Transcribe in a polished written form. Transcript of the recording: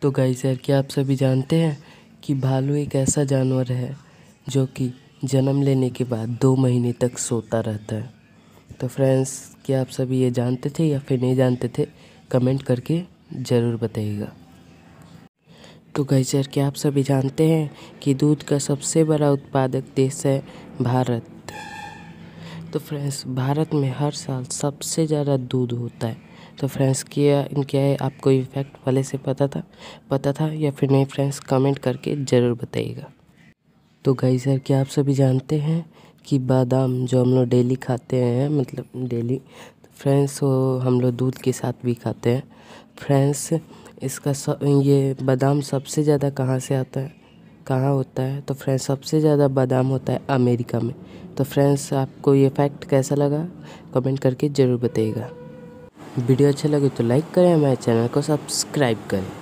तो गाइस यार, क्या आप सभी जानते हैं कि भालू एक ऐसा जानवर है जो कि जन्म लेने के बाद 2 महीने तक सोता रहता है। तो फ्रेंड्स, क्या आप सभी ये जानते थे या फिर नहीं जानते थे? कमेंट करके ज़रूर बताइएगा। तो गाइस यार, क्या आप सभी जानते हैं कि दूध का सबसे बड़ा उत्पादक देश है भारत। तो फ्रेंड्स, भारत में हर साल सबसे ज़्यादा दूध होता है। तो फ्रेंड्स, क्या है आपको ये फैक्ट पहले से पता था या फिर नहीं? फ्रेंड्स, कमेंट करके ज़रूर बताइएगा। तो गाइस यार, क्या आप सभी जानते हैं कि बादाम जो हम लोग डेली खाते हैं, मतलब डेली, तो फ्रेंड्स वो हम लोग दूध के साथ भी खाते हैं। फ्रेंड्स, ये बादाम सबसे ज़्यादा कहाँ से आता है, कहाँ होता है? तो फ्रेंड्स, सबसे ज़्यादा बादाम होता है अमेरिका में। तो फ्रेंड्स, आपको ये फैक्ट कैसा लगा कमेंट करके ज़रूर बताइएगा। वीडियो अच्छा लगे तो लाइक करें, हमारे चैनल को सब्सक्राइब करें।